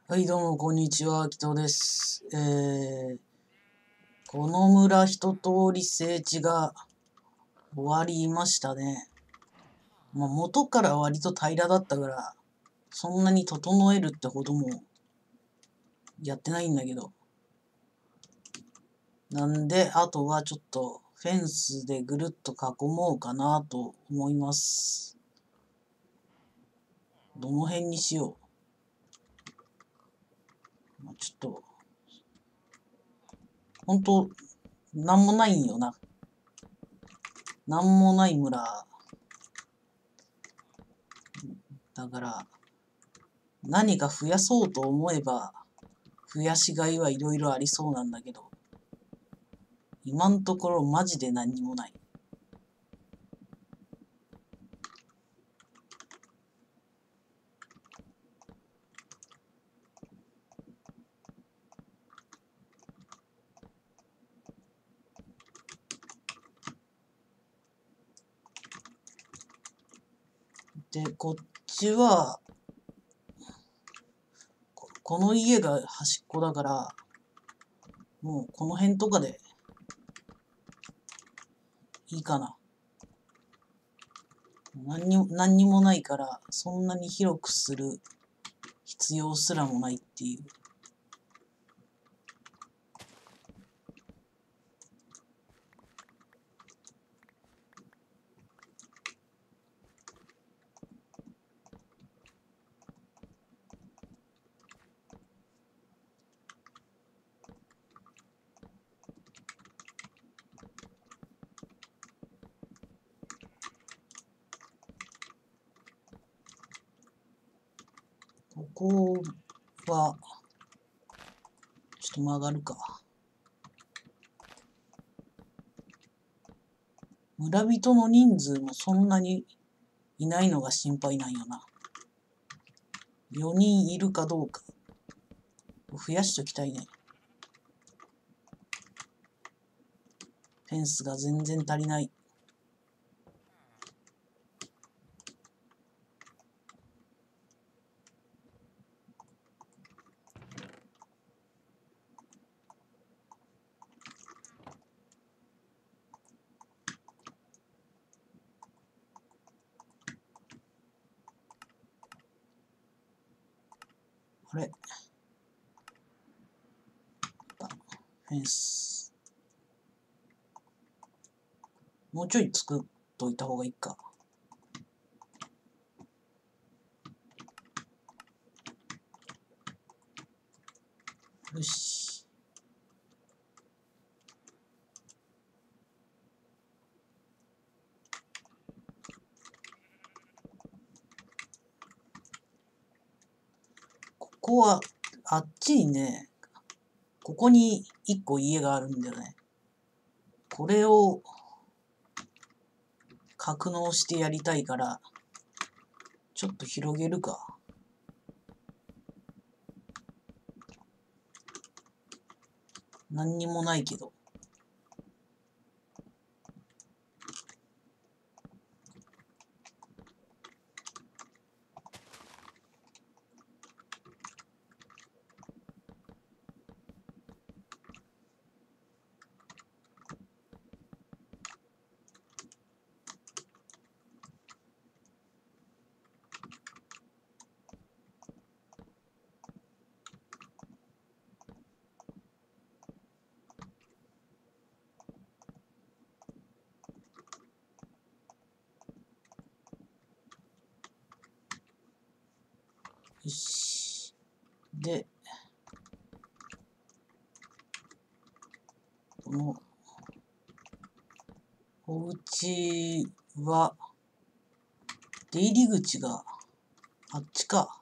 はい、どうも、こんにちは、紀藤です。この村一通り整地が終わりましたね。元から割と平らだったから、そんなに整えるってほどもやってないんだけど。なんで、あとはちょっとフェンスでぐるっと囲もうかなと思います。どの辺にしよう。ちょっと、ほんと、なんもないんよな。なんもない村。だから、何か増やそうと思えば、増やしがいはいろいろありそうなんだけど、今のところマジで何にもない。で、こっちは、この家が端っこだから、もうこの辺とかでいいかな。何にもないから、そんなに広くする必要すらもないっていう。ここは、ちょっと曲がるか。村人の人数もそんなにいないのが心配なんよな。4人いるかどうか。増やしときたいね。フェンスが全然足りない。あれ？フェンス。もうちょい作っといた方がいいか。よし。ここは、あっちにね、ここに一個家があるんだよね。これを格納してやりたいから、ちょっと広げるか。何にもないけど。よし。で、この、お家は、出入り口があっちか。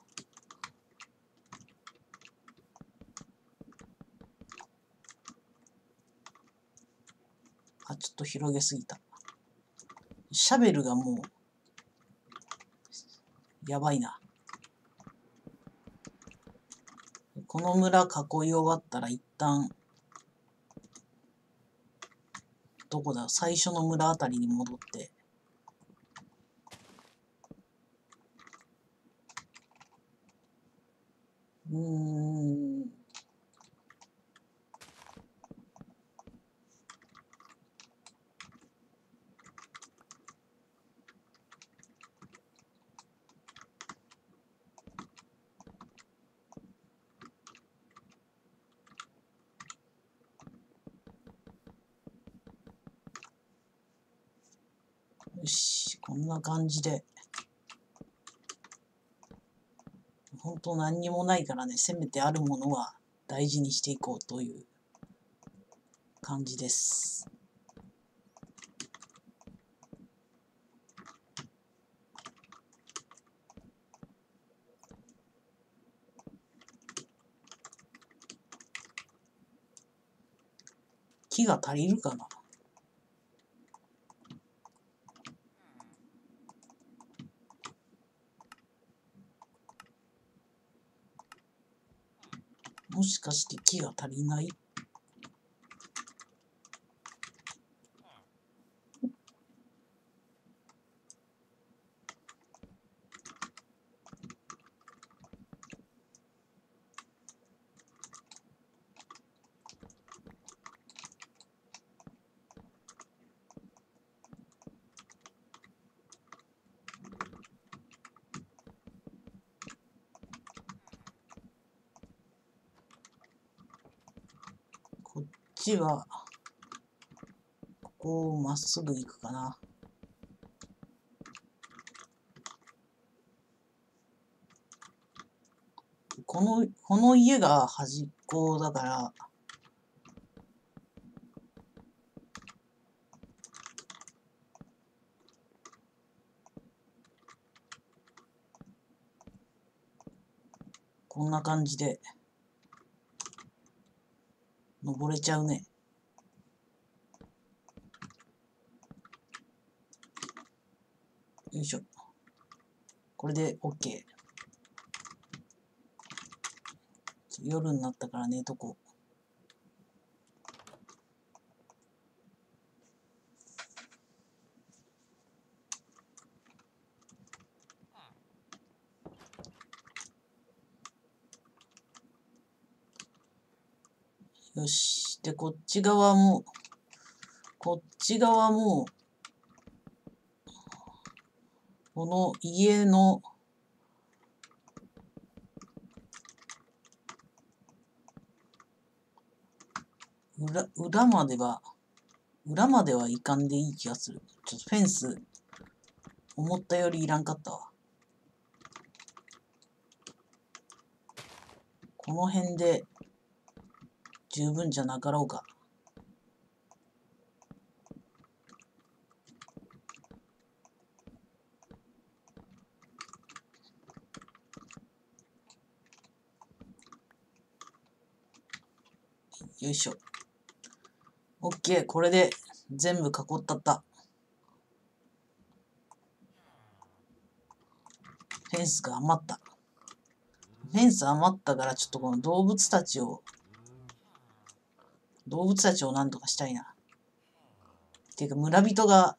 ちょっと広げすぎた。シャベルがもう、やばいな。この村囲い終わったら一旦、どこだ、最初の村あたりに戻って、 よし、こんな感じで。ほんと何にもないからね、せめてあるものは大事にしていこうという感じです。木が足りるかな。もしかして木が足りない？こっちは、ここをまっすぐ行くかな。この家が端っこだから、こんな感じで、登れちゃうね。よいしょ。これで OK。夜になったから寝とこう。よし。で、こっち側も、この家の裏まではいかんでいい気がする。ちょっとフェンス、思ったよりいらんかったわ。この辺で十分じゃなかろうか。よいしょ。OK、これで全部囲ったった。フェンスが余った。フェンス余ったからちょっとこの動物たちをなんとかしたいな。っていうか村人が、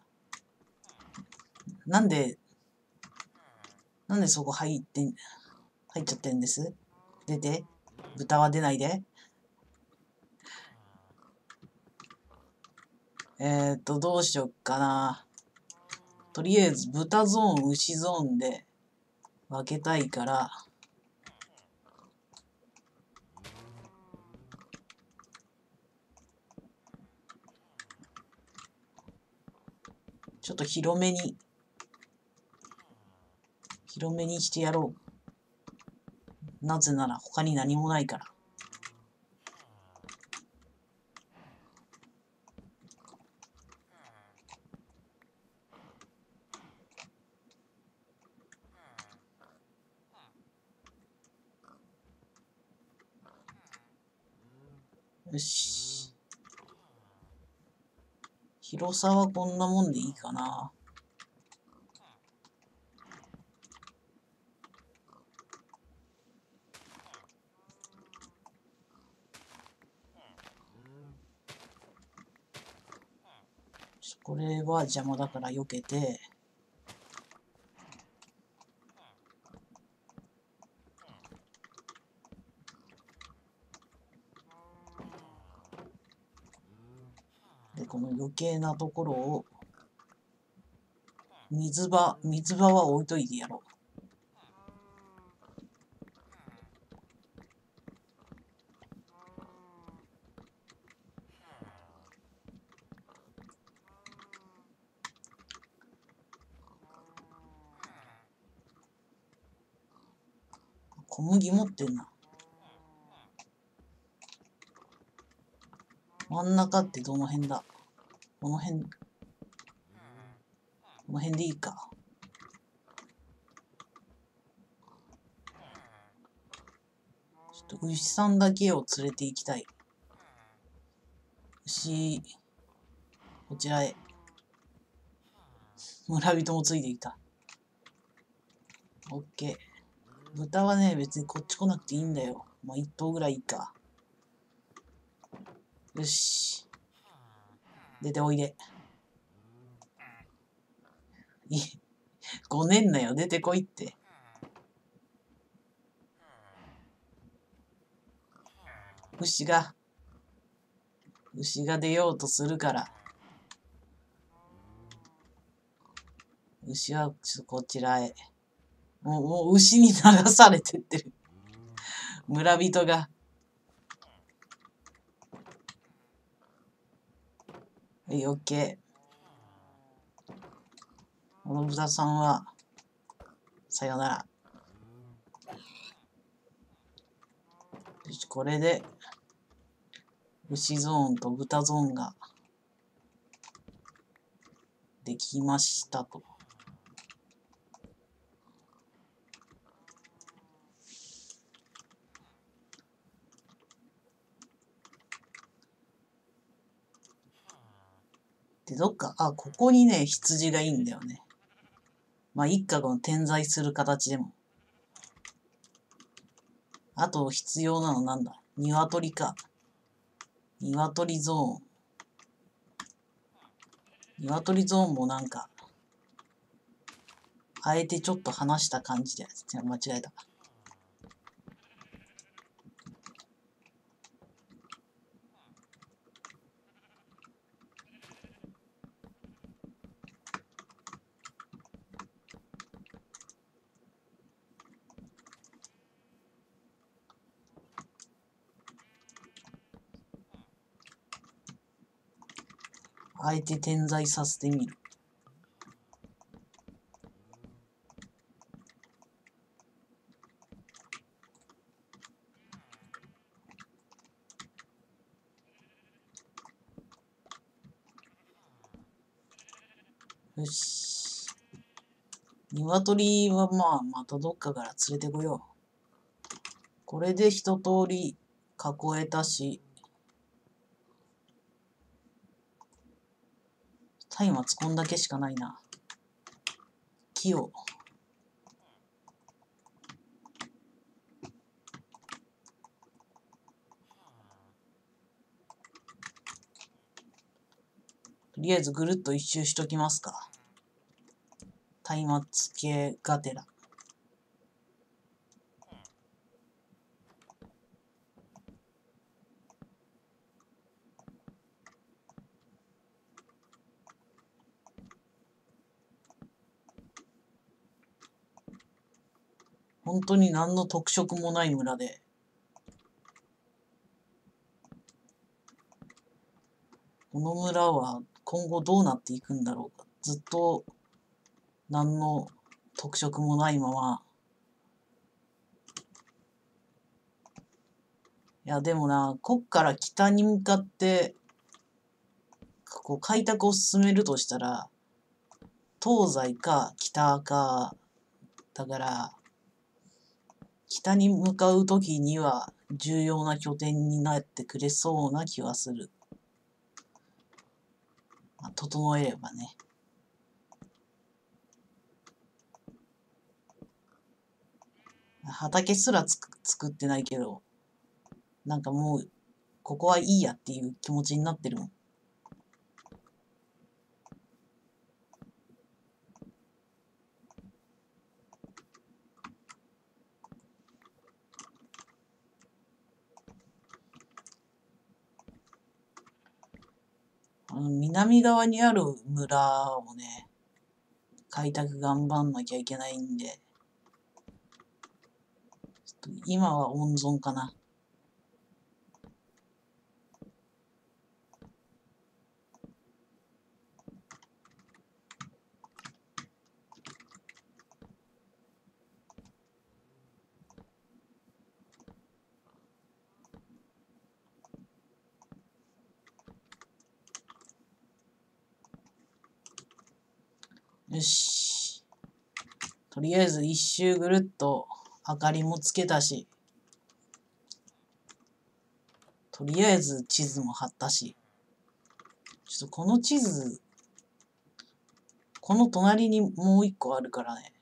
なんでそこ入っちゃってんです？出て。豚は出ないで。どうしよっかな。とりあえず豚ゾーン、牛ゾーンで分けたいから、ちょっと広めにしてやろう。なぜなら他に何もないから。よし。広さはこんなもんでいいかな。これは邪魔だから避けて、で、この余計なところを、水場は置いといてやろう。 小麦持ってんな。真ん中ってどの辺だ？この辺でいいか。ちょっと牛さんだけを連れて行きたい。牛、こちらへ。村人もついてきた。オッケー。豚はね、別にこっち来なくていいんだよ。まあ、一頭ぐらいいいか。よし。出ておいで。ごねんなよ。出てこいって。牛が出ようとするから。牛はちょっとこちらへ。もう牛に流されてってる。村人が。はい、オッケー。この豚さんは、さよなら。よし、これで、牛ゾーンと豚ゾーンができましたと。で、ここにね、羊がいいんだよね。まあ、一家が点在する形でも。あと必要なのなんだ？鶏か。鶏ゾーン。鶏ゾーンもなんか、あえてちょっと離した感じで、間違えた。あえて点在させてみる。よし。鶏はまあ、またどっかから連れてこよう。これで一通り囲えたし、松明こんだけしかないな。木を。とりあえずぐるっと一周しときますか。松明系がてら。本当に何の特色もない村で。この村は今後どうなっていくんだろうか。ずっと何の特色もないまま。いや、でもな、こっから北に向かって、こう開拓を進めるとしたら、東西か北か、だから、北に向かうときには重要な拠点になってくれそうな気はする。まあ、整えればね。畑すら作ってないけど、なんかもう、ここはいいやっていう気持ちになってるもん。南側にある村をね、開拓頑張んなきゃいけないんで、今は温存かな。 よし。とりあえず一周ぐるっと明かりもつけたし、とりあえず地図も貼ったし、ちょっとこの地図、この隣にもう一個あるからね。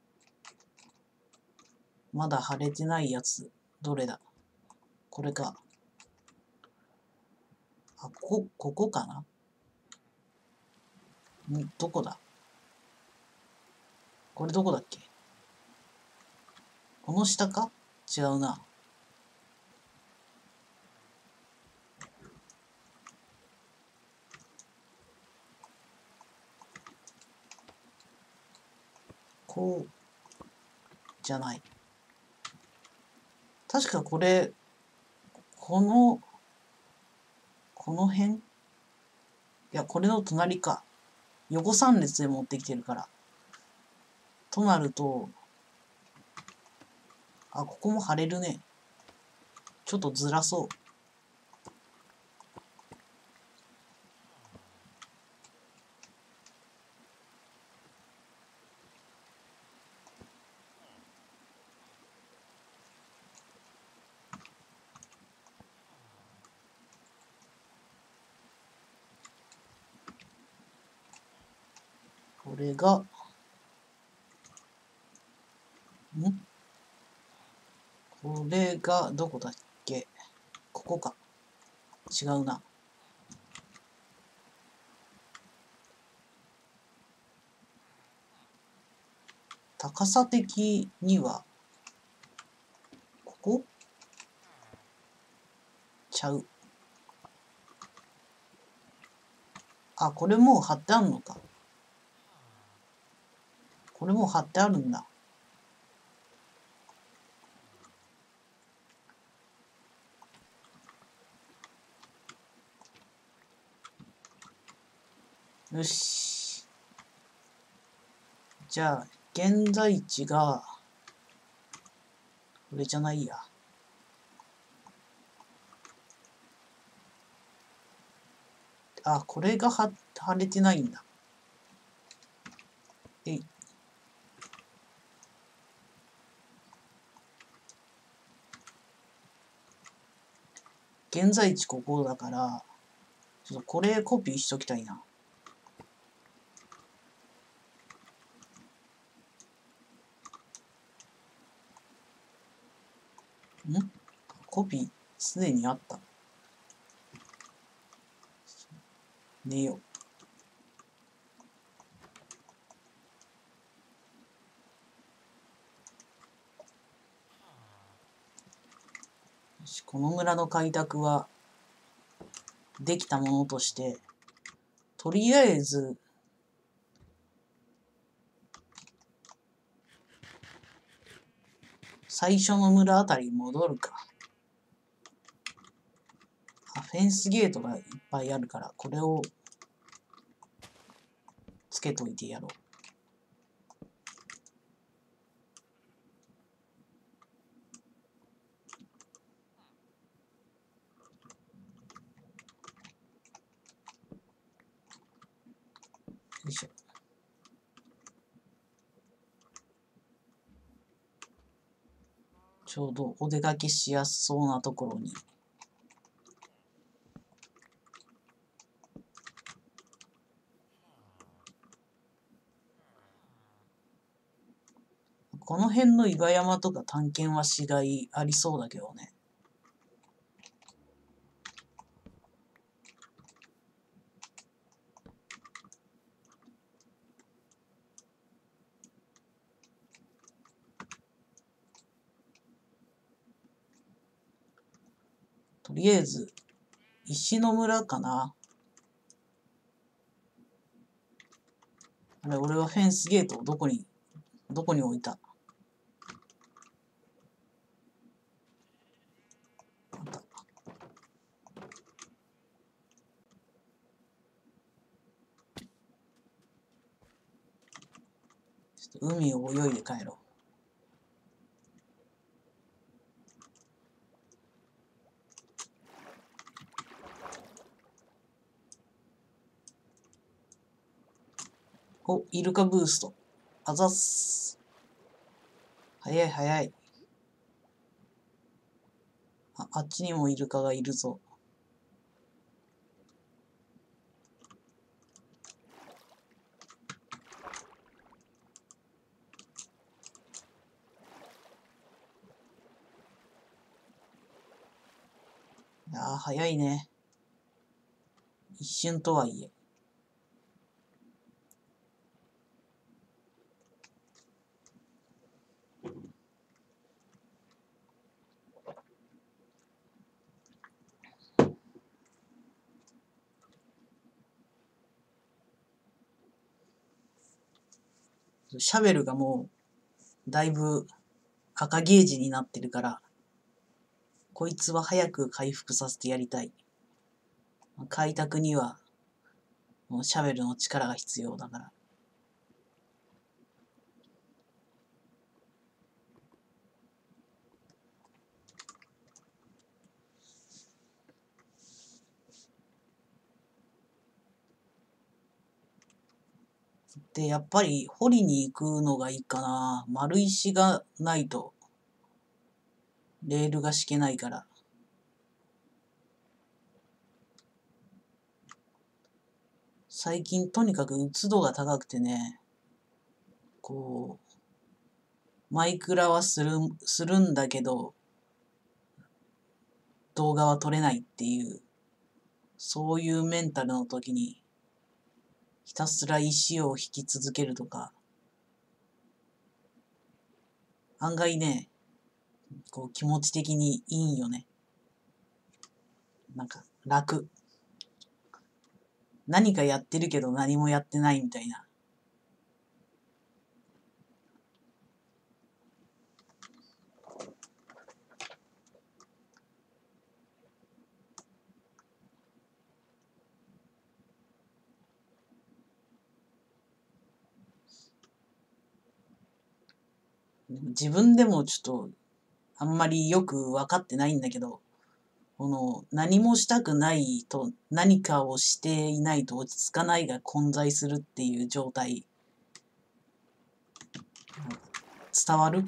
まだ貼れてないやつ、どれだ？これか。あ、ここかな？どこだ？これどこだっけ？この下か？違うな。こう、じゃない。確かこれ、この辺？いや、これの隣か。横3列で持ってきてるから。となると、あ、ここも貼れるね。ちょっとずらそう。これが、これがどこだっけ？ここか。違うな。高さ的には、ここ？ちゃう。あ、これもう貼ってあるのか。これもう貼ってあるんだ。よし。じゃあ、現在地が、これじゃないや。あ、これが貼れてないんだ。えい。現在地ここだから、ちょっとこれコピーしときたいな。コピー、すでにあった。寝よう。よし、この村の開拓は、できたものとして、とりあえず、最初の村あたりに戻るか。あ、フェンスゲートがいっぱいあるから、これをつけといてやろう。よいしょ。ちょうどお出かけしやすそうなところに。この辺の岩山とか探検はしがいありそうだけどね。とりあえず、石の村かな。あれ、俺はフェンスゲートをどこに置いた？ちょっと海を泳いで帰ろう。 お、イルカブースト。あざっす。早い早い。あっちにもイルカがいるぞ。いやー、早いね。一瞬とはいえ。シャベルがもう、だいぶ赤ゲージになってるから、こいつは早く回復させてやりたい。開拓には、もうシャベルの力が必要だから。で、やっぱり掘りに行くのがいいかな。丸石がないと、レールが敷けないから。最近とにかく鬱度が高くてね、こう、マイクラはするんだけど、動画は撮れないっていう、そういうメンタルの時に、ひたすら石を引き続けるとか、案外ね、こう気持ち的にいいんよね。なんか楽。何かやってるけど何もやってないみたいな。自分でもちょっとあんまりよく分かってないんだけど、この何もしたくないと何かをしていないと落ち着かないが混在するっていう状態、伝わる？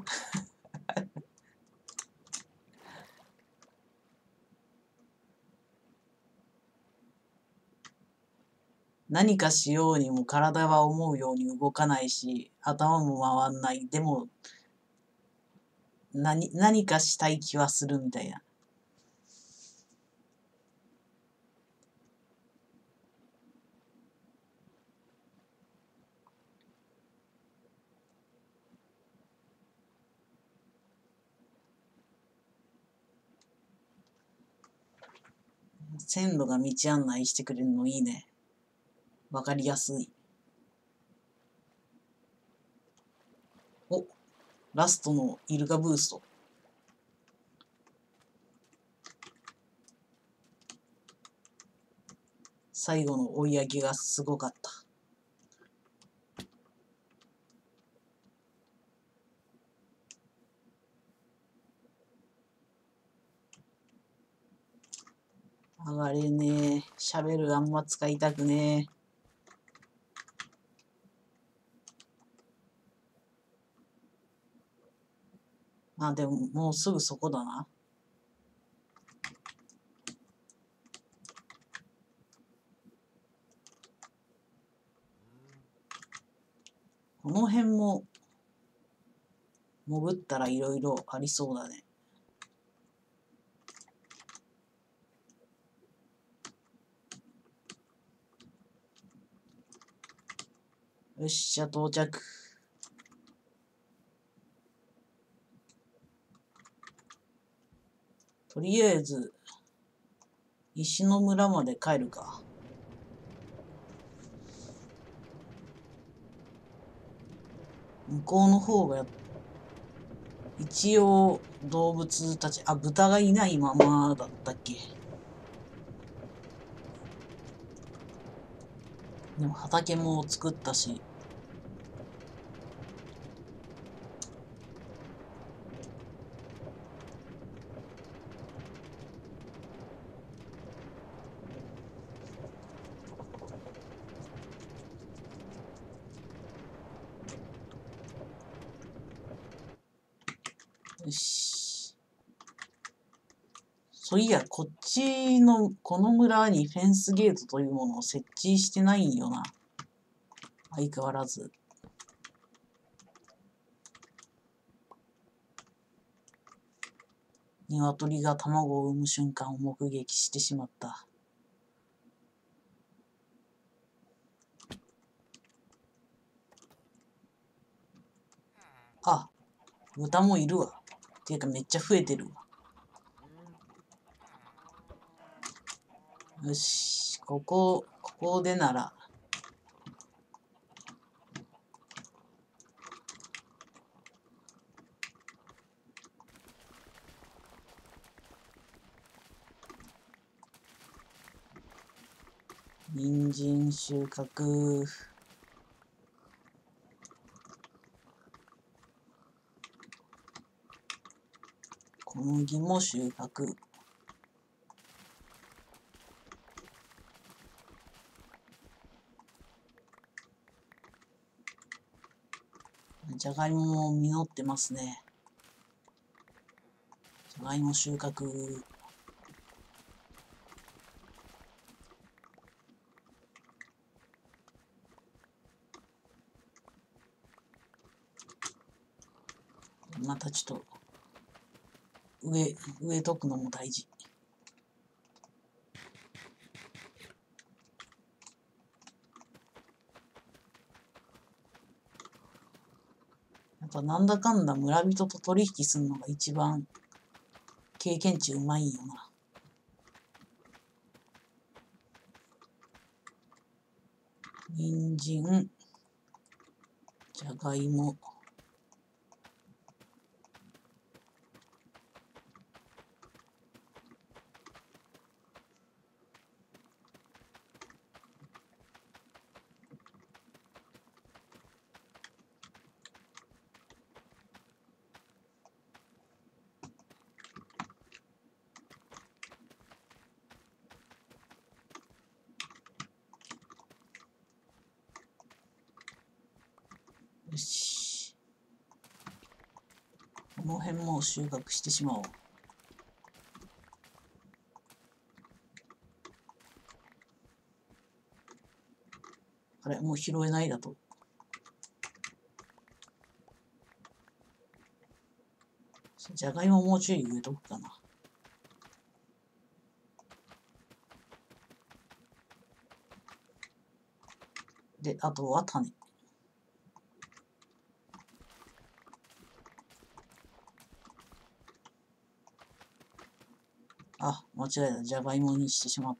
何かしようにも体は思うように動かないし、頭も回んない。でも何かしたい気はするみたいな。線路が道案内してくれるのいいね。わかりやすい。お、ラストのイルカブースト。最後の追い上げがすごかった。上がれねえ。シャベルあんま使いたくねえ。あ、でももうすぐそこだな。この辺も潜ったらいろいろありそうだね。よっしゃ、到着。とりあえず、石の村まで帰るか。向こうの方が、一応動物たち、豚がいないままだったっけ。でも畑も作ったし、 よし。そういや、こっちの、この村にフェンスゲートというものを設置してないんよな。相変わらず。鶏が卵を産む瞬間を目撃してしまった。あ、豚もいるわ。ていうかめっちゃ増えてるわ。よし、ここでなら。人参収穫。小麦も収穫。じゃがいもも実ってますね。じゃがいも収穫。またちょっと植えとくのも大事。やっぱなんだかんだ村人と取引するのが一番経験値うまいんよな。人参、じゃがいも。よし。この辺も収穫してしまおう。あれ、もう拾えないだと。じゃがいももうちょい植えとくかな。で、あとは種。あ、間違えた。じゃがいもにしてしまった。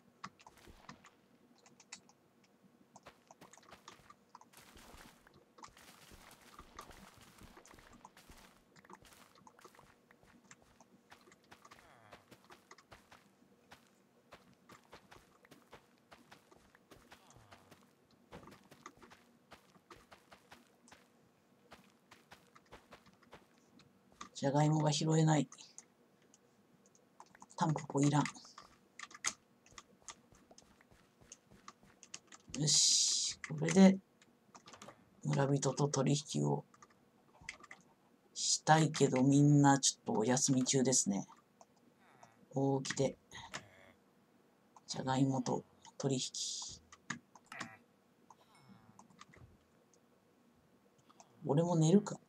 じゃがいもが拾えない。タンポポいらん。よし。これで村人と取引をしたいけど、みんなちょっとお休み中ですね。起きて、じゃがいもと取引。俺も寝るか。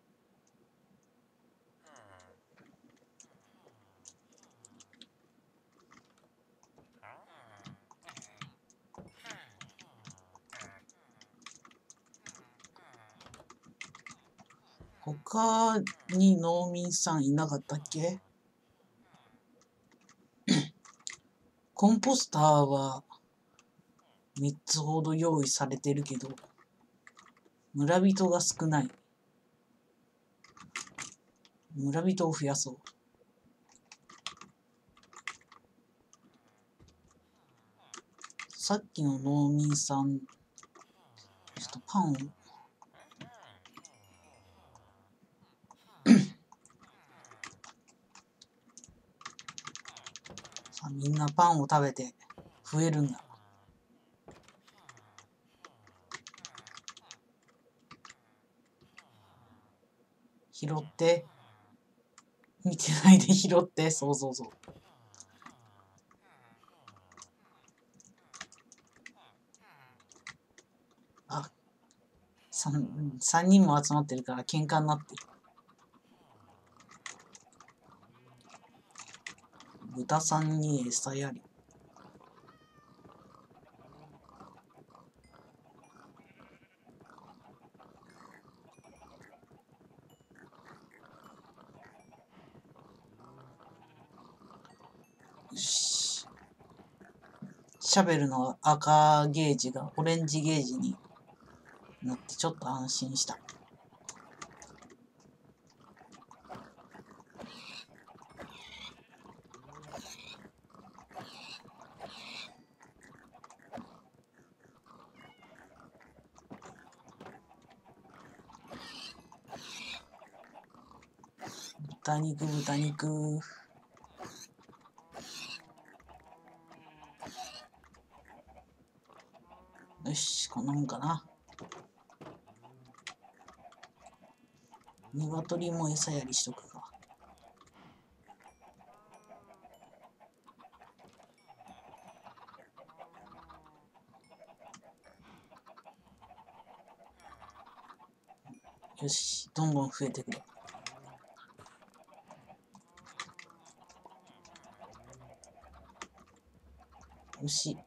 他に農民さんいなかったっけ？コンポスターは3つほど用意されてるけど、村人が少ない。村人を増やそう。さっきの農民さん、ちょっとパンを。さあ、みんなパンを食べて増えるんだ。拾って、 見てないで拾って、そうそうそう。あ、3人も集まってるから喧嘩になってる。豚さんに餌やり。よし。シャベルの赤ゲージがオレンジゲージになってちょっと安心した。豚肉、豚肉。よし、こんなもんかな。鶏も餌やりしとくか。よし、どんどん増えてくれ。牛。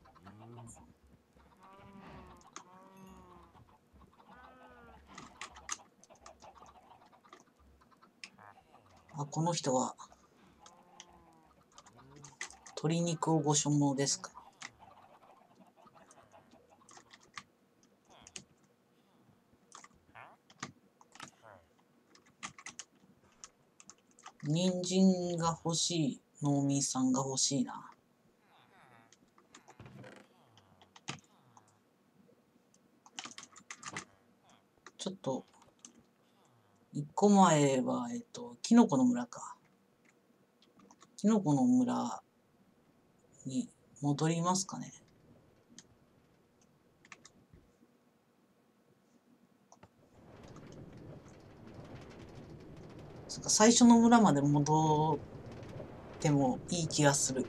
あ、この人は鶏肉をご所望ですか。人参が欲しい農民さんが欲しいな。ちょっと一個前はキノコの村か。キノコの村に戻りますかね。そっか、最初の村まで戻ってもいい気がする。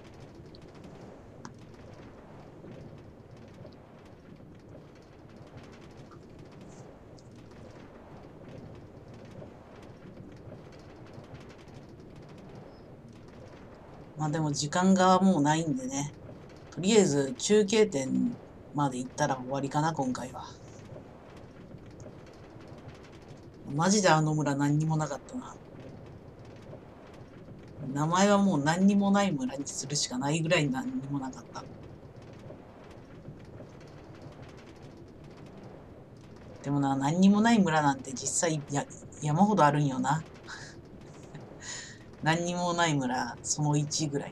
まあでも時間がもうないんでね。とりあえず中継点まで行ったら終わりかな、今回は。マジであの村何にもなかったな。名前はもう何にもない村にするしかないぐらい何にもなかった。でもな、何にもない村なんて実際山ほどあるんよな。何にもない村、その1ぐらい。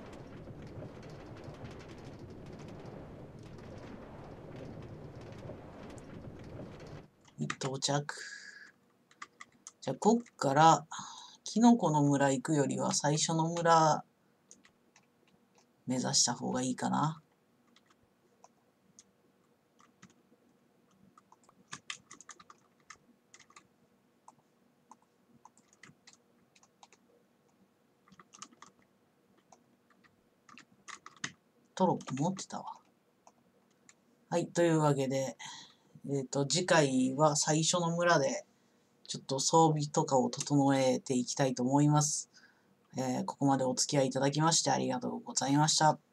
到着。じゃあ、こっから、キノコの村行くよりは最初の村目指した方がいいかな。トロッコ持ってたわ。はい、というわけで、次回は最初の村で、ちょっと装備とかを整えていきたいと思います。ここまでお付き合いいただきましてありがとうございました。